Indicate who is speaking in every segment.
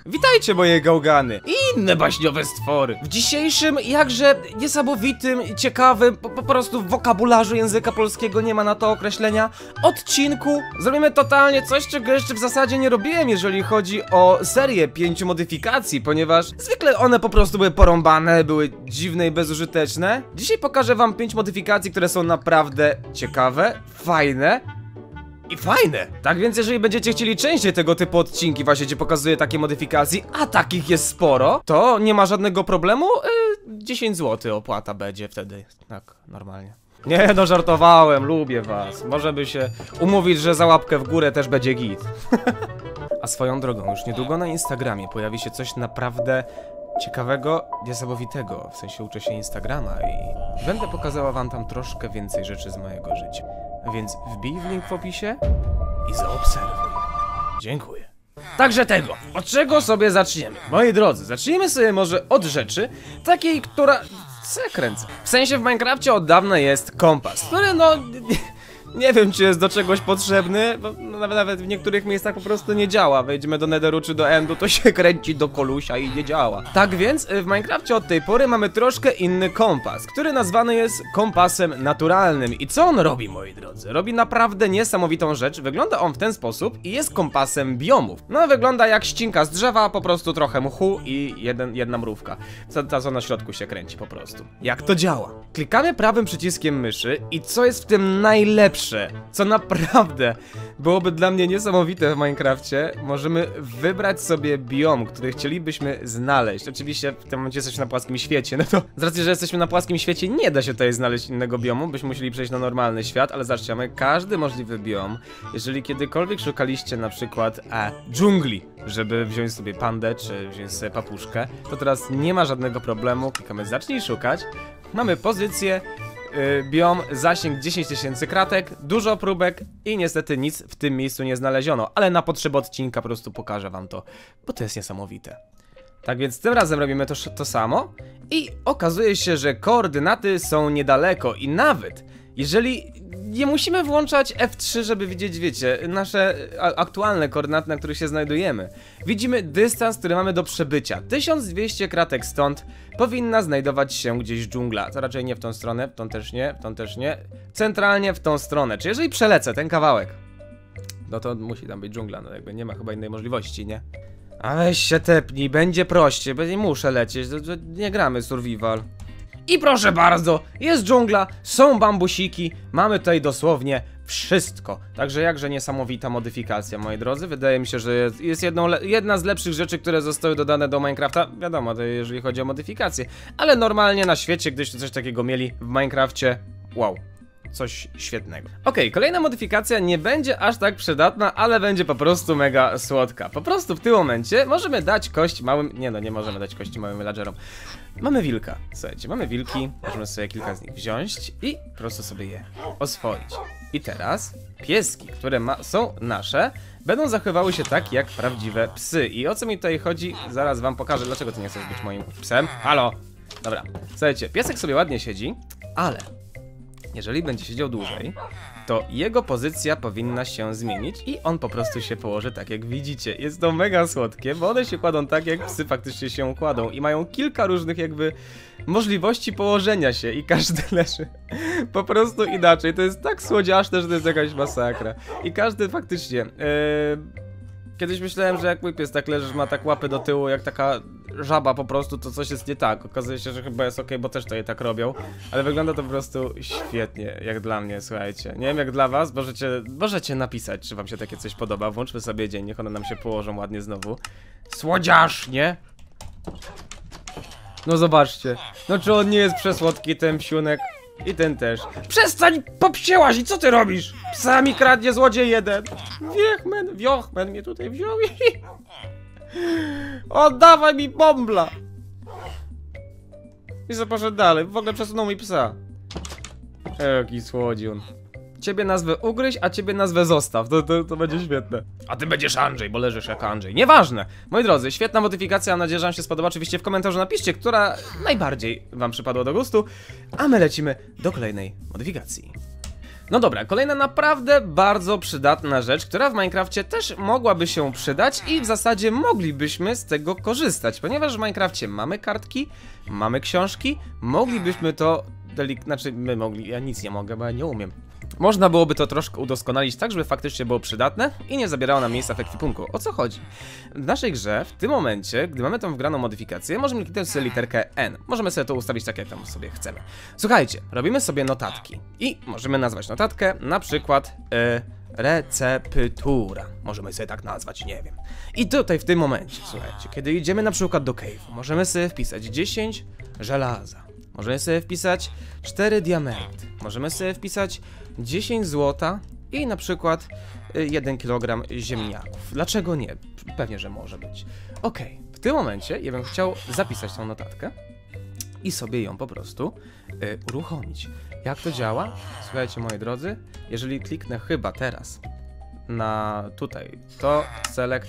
Speaker 1: Witajcie moje gałgany i inne baśniowe stwory. W dzisiejszym, jakże niesamowitym, ciekawym, po prostu w wokabularzu języka polskiego nie ma na to określenia, odcinku zrobimy totalnie coś, czego jeszcze w zasadzie nie robiłem, jeżeli chodzi o serię 5 modyfikacji, ponieważ zwykle one po prostu były porąbane, były dziwne i bezużyteczne. Dzisiaj pokażę wam 5 modyfikacji, które są naprawdę ciekawe, fajne. Tak więc jeżeli będziecie chcieli częściej tego typu odcinki właśnie, gdzie pokazuję takie modyfikacje, a takich jest sporo, to nie ma żadnego problemu, 10 zł opłata będzie wtedy, tak, normalnie. Nie no, żartowałem, lubię was, możemy się umówić, że za łapkę w górę też będzie git. A swoją drogą, już niedługo na Instagramie pojawi się coś naprawdę ciekawego, niesamowitego, w sensie uczę się Instagrama i będę pokazała wam tam troszkę więcej rzeczy z mojego życia. Więc wbij w link w opisie i zaobserwuj. Dziękuję. Także tego, od czego sobie zaczniemy? Moi drodzy, zacznijmy sobie może od rzeczy takiej, która... Co ja kręcę? W sensie w Minecrafcie od dawna jest kompas, który no... Nie wiem, czy jest do czegoś potrzebny, bo nawet w niektórych miejscach po prostu nie działa. Wejdziemy do Netheru czy do Endu, to się kręci do kolusia i nie działa. Tak więc w Minecrafcie od tej pory mamy troszkę inny kompas, który nazwany jest kompasem naturalnym. I co on robi, moi drodzy? Robi naprawdę niesamowitą rzecz. Wygląda on w ten sposób i jest kompasem biomów. No, wygląda jak ścinka z drzewa, po prostu trochę mchu i jedna mrówka. Ta co na środku się kręci po prostu. Jak to działa? Klikamy prawym przyciskiem myszy i co jest w tym najlepsze, co naprawdę byłoby dla mnie niesamowite w Minecrafcie, możemy wybrać sobie biom, który chcielibyśmy znaleźć. Oczywiście w tym momencie jesteśmy na płaskim świecie, no to z racji, że jesteśmy na płaskim świecie, nie da się tutaj znaleźć innego biomu, byśmy musieli przejść na normalny świat, ale zobaczcie, mamy każdy możliwy biom. Jeżeli kiedykolwiek szukaliście na przykład dżungli, żeby wziąć sobie pandę, czy wziąć sobie papuszkę, to teraz nie ma żadnego problemu, klikamy zacznij szukać, mamy pozycję, biom, zasięg 10 000 kratek, dużo próbek i niestety nic w tym miejscu nie znaleziono, ale na potrzeby odcinka po prostu pokażę wam to, bo to jest niesamowite. Tak więc tym razem robimy to samo i okazuje się, że koordynaty są niedaleko i nawet jeżeli nie musimy włączać F3, żeby widzieć, wiecie, nasze aktualne koordynaty, na których się znajdujemy. Widzimy dystans, który mamy do przebycia. 1200 kratek stąd powinna znajdować się gdzieś dżungla. To raczej nie w tą stronę, w tą też nie. Centralnie w tą stronę. Czy jeżeli przelecę ten kawałek, no to musi tam być dżungla, no jakby nie ma chyba innej możliwości, nie? A weź się tepnij, będzie prościej, bo nie muszę lecieć, nie gramy survival. I proszę bardzo, jest dżungla, są bambusiki, mamy tutaj dosłownie wszystko. Także jakże niesamowita modyfikacja, moi drodzy. Wydaje mi się, że jest jedna z lepszych rzeczy, które zostały dodane do Minecrafta. Wiadomo, to jeżeli chodzi o modyfikacje, ale normalnie na świecie, gdyście coś takiego mieli w Minecrafcie, wow. Coś świetnego. Okej, kolejna modyfikacja nie będzie aż tak przydatna, ale będzie po prostu mega słodka. Po prostu w tym momencie możemy dać kość małym... Nie no, nie możemy dać kości małym villagerom. Mamy wilka. Słuchajcie, mamy wilki, możemy sobie kilka z nich wziąć i po prostu sobie je oswoić. I teraz pieski, które są nasze, będą zachowywały się tak jak prawdziwe psy. I o co mi tutaj chodzi? Zaraz wam pokażę, dlaczego ty nie chcesz być moim psem. Halo! Dobra, słuchajcie, piesek sobie ładnie siedzi, ale... jeżeli będzie siedział dłużej, to jego pozycja powinna się zmienić i on po prostu się położy tak jak widzicie. Jest to mega słodkie, bo one się kładą tak jak psy faktycznie się kładą i mają kilka różnych jakby możliwości położenia się i każdy leży po prostu inaczej. To jest tak słodziaszne, że to jest jakaś masakra. I każdy faktycznie... Kiedyś myślałem, że jak mój pies tak leży, że ma tak łapy do tyłu jak taka żaba po prostu, to coś jest nie tak. Okazuje się, że chyba jest ok, bo też to je tak robią. Ale wygląda to po prostu świetnie, jak dla mnie, słuchajcie. Nie wiem jak dla was, możecie napisać, czy wam się takie coś podoba. Włączmy sobie dzień, niech one nam się położą ładnie znowu. Słodziasznie! No zobaczcie, no czy on nie jest przesłodki, ten psiunek? I ten też. Przestań, popsięłaś i co ty robisz? Psa mi kradnie złodziej jeden. Wiochmen mnie tutaj wziął i... Oddawaj mi bombla! I co poszedł dalej, w ogóle przesunął mi psa. Jaki słodziun. Ciebie nazwę ugryź, a ciebie nazwę zostaw. To będzie świetne. A ty będziesz Andrzej, bo leżysz jak Andrzej. Nieważne. Moi drodzy, świetna modyfikacja. Mam nadzieję, że wam się spodoba. Oczywiście w komentarzu napiszcie, która najbardziej wam przypadła do gustu. A my lecimy do kolejnej modyfikacji. No dobra, kolejna naprawdę bardzo przydatna rzecz, która w Minecrafcie też mogłaby się przydać i w zasadzie moglibyśmy z tego korzystać, ponieważ w Minecrafcie mamy kartki, mamy książki, moglibyśmy to ja nic nie mogę, bo ja nie umiem. Można byłoby to troszkę udoskonalić tak, żeby faktycznie było przydatne i nie zabierało nam miejsca w ekwipunku. O co chodzi? W naszej grze, w tym momencie, gdy mamy tą wgraną modyfikację, możemy kliknąć sobie literkę N. Możemy sobie to ustawić tak, jak tam sobie chcemy. Słuchajcie, robimy sobie notatki i możemy nazwać notatkę na przykład receptura. Możemy sobie tak nazwać, nie wiem. I tutaj w tym momencie, słuchajcie, kiedy idziemy na przykład do cave'u, możemy sobie wpisać 10 żelaza. Możemy sobie wpisać 4 diamenty. Możemy sobie wpisać 10 złota i na przykład 1 kg ziemniaków. Dlaczego nie? Pewnie, że może być. Okej, w tym momencie ja bym chciał zapisać tą notatkę i sobie ją po prostu uruchomić. Jak to działa? Słuchajcie, moi drodzy, jeżeli kliknę chyba teraz na tutaj, to select,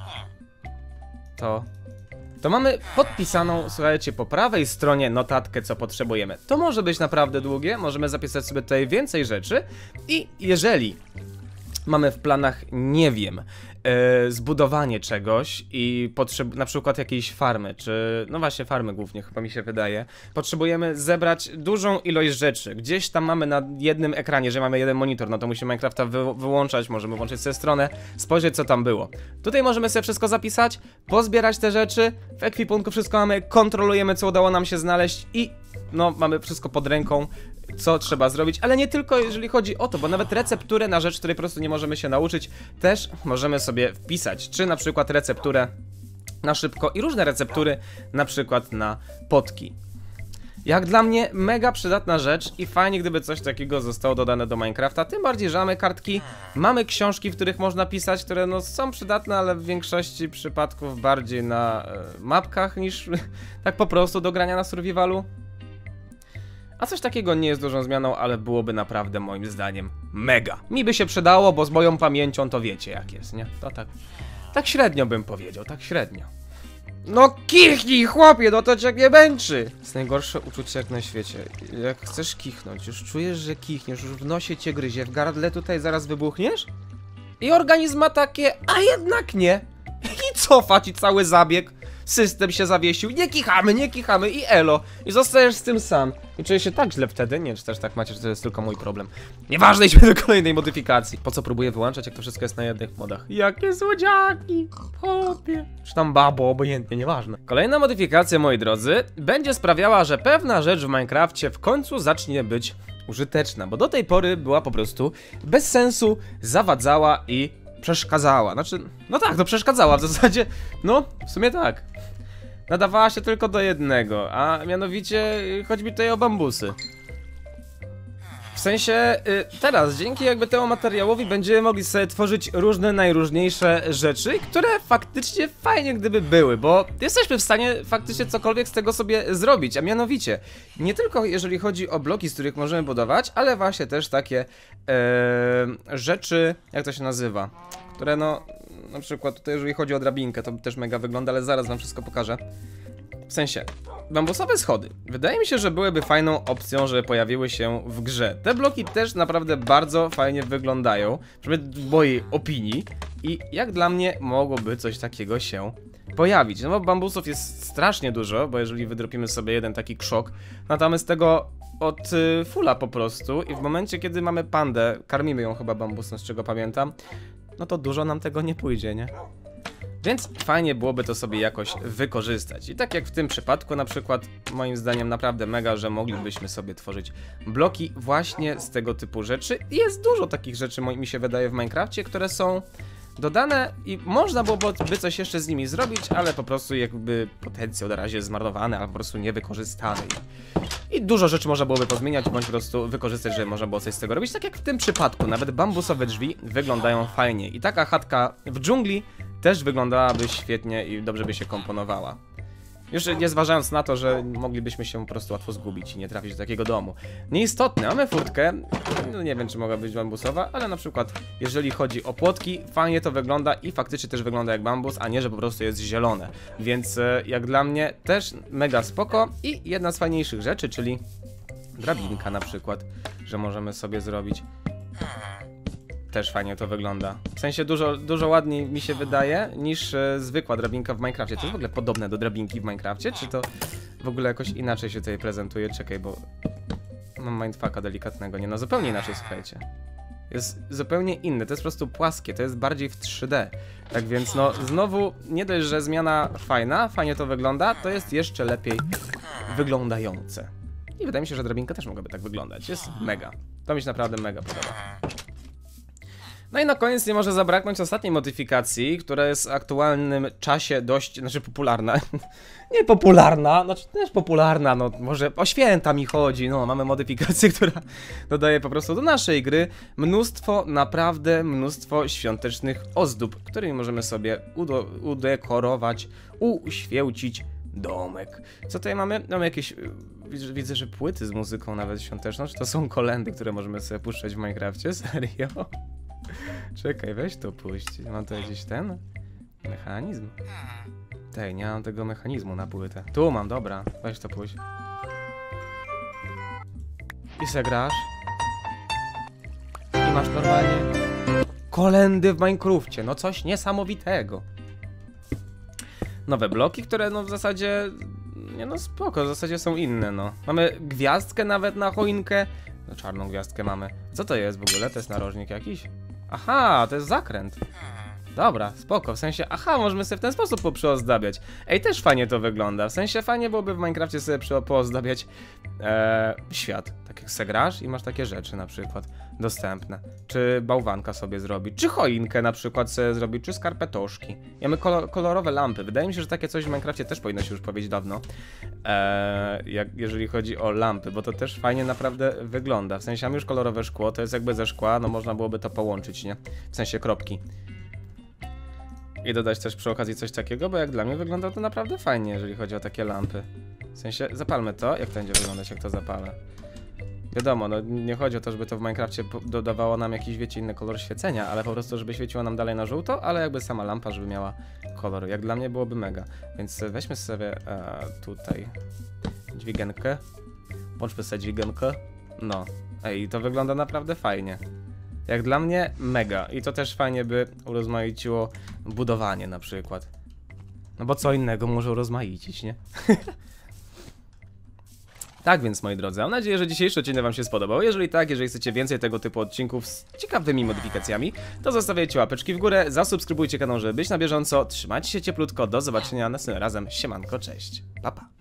Speaker 1: to mamy podpisaną, słuchajcie, po prawej stronie notatkę, co potrzebujemy. To może być naprawdę długie, możemy zapisać sobie tutaj więcej rzeczy i jeżeli mamy w planach, nie wiem, zbudowanie czegoś i na przykład jakiejś farmy, czy no właśnie farmy głównie chyba mi się wydaje, potrzebujemy zebrać dużą ilość rzeczy, gdzieś tam mamy na jednym ekranie, że mamy jeden monitor, no to musimy Minecrafta wyłączać, możemy włączyć sobie stronę, spojrzeć co tam było. Tutaj możemy sobie wszystko zapisać, pozbierać te rzeczy, w ekwipunku wszystko mamy, kontrolujemy co udało nam się znaleźć i no mamy wszystko pod ręką, co trzeba zrobić, ale nie tylko jeżeli chodzi o to, bo nawet recepturę na rzecz, której po prostu nie możemy się nauczyć, też możemy sobie wpisać, czy na przykład recepturę na szybko i różne receptury, na przykład na potki. Jak dla mnie mega przydatna rzecz i fajnie gdyby coś takiego zostało dodane do Minecrafta, tym bardziej, że mamy kartki, mamy książki, w których można pisać, które no są przydatne, ale w większości przypadków bardziej na mapkach niż tak po prostu do grania na survivalu. A coś takiego nie jest dużą zmianą, ale byłoby naprawdę moim zdaniem mega. Mi by się przydało, bo z moją pamięcią to wiecie jak jest, nie? To tak średnio bym powiedział, tak średnio. No kichnij chłopie, no to cię nie męczy! To jest najgorsze uczucie jak na świecie. Jak chcesz kichnąć, już czujesz, że kichniesz, już w nosie cię gryzie, w gardle tutaj zaraz wybuchniesz? I organizm ma takie, a jednak nie. I cofa ci cały zabieg. System się zawiesił, nie kichamy i elo. I zostajesz z tym sam. I czuję się tak źle wtedy, nie, czy też tak macie, że to jest tylko mój problem. Nieważne, idźmy do kolejnej modyfikacji. Po co próbuję wyłączać, jak to wszystko jest na jednych modach? Jakie słodziaki, chłopie. Czy tam babo, obojętnie, nieważne. Kolejna modyfikacja, moi drodzy, będzie sprawiała, że pewna rzecz w Minecrafcie w końcu zacznie być użyteczna, bo do tej pory była po prostu bez sensu, zawadzała i przeszkadzała. Znaczy, no tak, to przeszkadzała w zasadzie, no, w sumie tak. Nadawała się tylko do jednego, a mianowicie chodzi mi tutaj o bambusy. W sensie, teraz, dzięki jakby temu materiałowi będziemy mogli sobie tworzyć różne najróżniejsze rzeczy, które faktycznie fajnie gdyby były, bo jesteśmy w stanie faktycznie cokolwiek z tego sobie zrobić, a mianowicie, nie tylko jeżeli chodzi o bloki, z których możemy budować, ale właśnie też takie rzeczy, jak to się nazywa, które no, na przykład tutaj jeżeli chodzi o drabinkę, to też mega wygląda, ale zaraz wam wszystko pokażę. W sensie, bambusowe schody. Wydaje mi się, że byłyby fajną opcją, że pojawiły się w grze. Te bloki też naprawdę bardzo fajnie wyglądają, przynajmniej w mojej opinii. I jak dla mnie mogłoby coś takiego się pojawić. No bo bambusów jest strasznie dużo, bo jeżeli wydropimy sobie jeden taki krzok, no to mamy z tego od fulla po prostu. I w momencie, kiedy mamy pandę, karmimy ją chyba bambusem, z czego pamiętam, no to dużo nam tego nie pójdzie, nie? Więc fajnie byłoby to sobie jakoś wykorzystać. I tak jak w tym przypadku na przykład, moim zdaniem naprawdę mega, że moglibyśmy sobie tworzyć bloki właśnie z tego typu rzeczy. I jest dużo takich rzeczy, mi się wydaje, w Minecrafcie, które są dodane i można byłoby coś jeszcze z nimi zrobić, ale po prostu jakby potencjał na razie zmarnowany, a po prostu niewykorzystany. I dużo rzeczy można byłoby pozmieniać, bądź po prostu wykorzystać, że można było coś z tego robić. Tak jak w tym przypadku, nawet bambusowe drzwi wyglądają fajnie. I taka chatka w dżungli też wyglądałaby świetnie i dobrze by się komponowała. Już nie zważając na to, że moglibyśmy się po prostu łatwo zgubić i nie trafić do takiego domu. Nieistotne, mamy furtkę, no nie wiem czy mogła być bambusowa, ale na przykład jeżeli chodzi o płotki, fajnie to wygląda i faktycznie też wygląda jak bambus, a nie, że po prostu jest zielone. Więc jak dla mnie też mega spoko i jedna z fajniejszych rzeczy, czyli drabinka na przykład, że możemy sobie zrobić. Też fajnie to wygląda. W sensie dużo ładniej mi się wydaje niż zwykła drabinka w Minecrafcie. To jest w ogóle podobne do drabinki w Minecrafcie, czy to w ogóle jakoś inaczej się tutaj prezentuje? Czekaj, bo mam mindfucka delikatnego. Nie no, zupełnie inaczej, słuchajcie. Jest zupełnie inny, to jest po prostu płaskie, to jest bardziej w 3D. Tak więc no, znowu, nie dość, że zmiana fajna, fajnie to wygląda, to jest jeszcze lepiej wyglądające. I wydaje mi się, że drabinka też mogłaby tak wyglądać. Jest mega. To mi się naprawdę mega podoba. No i na koniec nie może zabraknąć ostatniej modyfikacji, która jest w aktualnym czasie dość, znaczy popularna. Nie popularna, znaczy też popularna, no może o święta mi chodzi, no mamy modyfikację, która dodaje po prostu do naszej gry mnóstwo, naprawdę mnóstwo świątecznych ozdób, którymi możemy sobie udekorować, uświęcić domek. Co tutaj mamy? Mamy jakieś, widzę, że płyty z muzyką nawet świąteczną, czy to są kolędy, które możemy sobie puszczać w Minecrafcie? Serio? Czekaj, weź to puść. Mam tu gdzieś ten mechanizm. Tej, nie mam tego mechanizmu na płytę. Tu mam, dobra. Weź to puść. I se grasz. I masz normalnie kolędy w Minecrafcie. No coś niesamowitego. Nowe bloki, które no w zasadzie... Nie no spoko, w zasadzie są inne, no. Mamy gwiazdkę nawet na choinkę. No czarną gwiazdkę mamy. Co to jest w ogóle? To jest narożnik jakiś? Aha, to jest zakręt. Dobra, spoko, w sensie, aha, możemy sobie w ten sposób poprzyozdabiać. Ej, też fajnie to wygląda, w sensie fajnie byłoby w Minecrafcie sobie poozdabiać świat. Tak jak se grasz i masz takie rzeczy na przykład dostępne. Czy bałwanka sobie zrobić, czy choinkę na przykład sobie zrobić, czy skarpetoszki. Mamy kolorowe lampy, wydaje mi się, że takie coś w Minecrafcie też powinno się już powiedzieć dawno. Jeżeli chodzi o lampy, bo to też fajnie naprawdę wygląda. W sensie mamy już kolorowe szkło, to jest jakby ze szkła, no można byłoby to połączyć, nie? W sensie kropki. I dodać też przy okazji coś takiego, bo jak dla mnie wygląda to naprawdę fajnie, jeżeli chodzi o takie lampy. W sensie, zapalmy to, jak to będzie wyglądać, jak to zapalę. Wiadomo, no nie chodzi o to, żeby to w Minecrafcie dodawało nam jakiś, wiecie, inny kolor świecenia, ale po prostu, żeby świeciło nam dalej na żółto, ale jakby sama lampa, żeby miała kolor. Jak dla mnie byłoby mega. Więc weźmy sobie tutaj dźwigenkę. Włączmy sobie dźwigenkę. No, ej, to wygląda naprawdę fajnie. Jak dla mnie mega. I to też fajnie by urozmaiciło budowanie na przykład. No bo co innego może urozmaicić, nie? Tak więc, moi drodzy, mam nadzieję, że dzisiejszy odcinek wam się spodobał. Jeżeli tak, jeżeli chcecie więcej tego typu odcinków z ciekawymi modyfikacjami, to zostawiajcie łapeczki w górę, zasubskrybujcie kanał, żeby być na bieżąco. Trzymajcie się cieplutko, do zobaczenia następnym razem. Siemanko, cześć. Pa, pa.